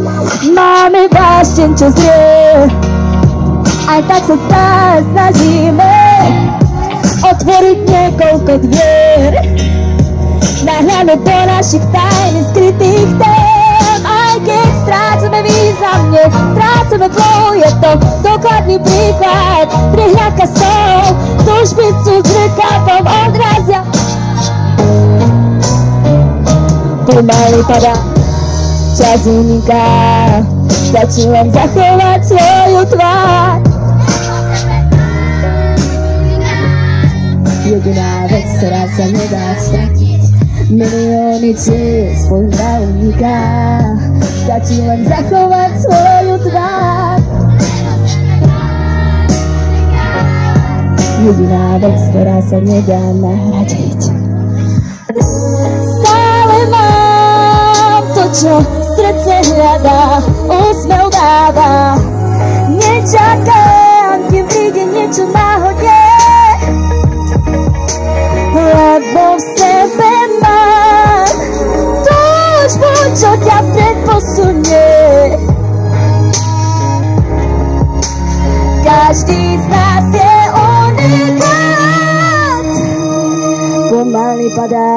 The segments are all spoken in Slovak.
Máme vášeň, čo zrie, aj tak sa snažíme otvoriť niekoľko dvier, nahľadnúť do našich tajných skrytých tém. Aj keď strácame významne, strácame flow, je to dokladný príklad. Prihľadka slov, túžby sú zrkadlom odrazia. Pomaly padá, čas uniká, stačí len zachovať svoju tvár. Jediná vec, ktorá sa nedá stratiť, milióny ciest spojná uniká, stačí len zachovať svoju tvár. Jediná vec, ktorá sa nedá nahradiť. Stále mám to, čo srdce hľadá, úsmev dáva. Nečakám, kým príde niečo náhodne, lebo v sebe mám túžbu, čo ťa predposunie. Každý z nás je unikát. Pomaly padá,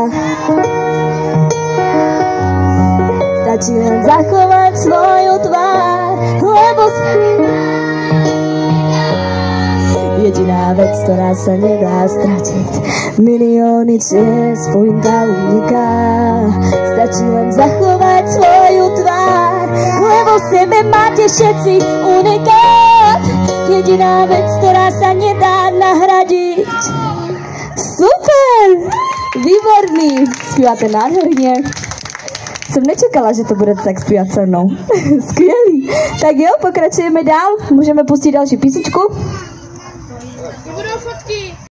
stačí len zachovať svoju tvár, lebo jediná vec, ktorá sa nedá stratiť, milióny ciest pointa uniká, stačí len zachovať svoju tvár, lebo v sebe máte všetci unikát. Jediná vec, ktorá sa nedá nahradiť. Super! Výborný! Spívate nádherne. Som nečakala, že to bude tak spievať so mnou. Skvělý. Tak jo, pokračujeme dál. Můžeme pustit další písničku. Nebudou fotky.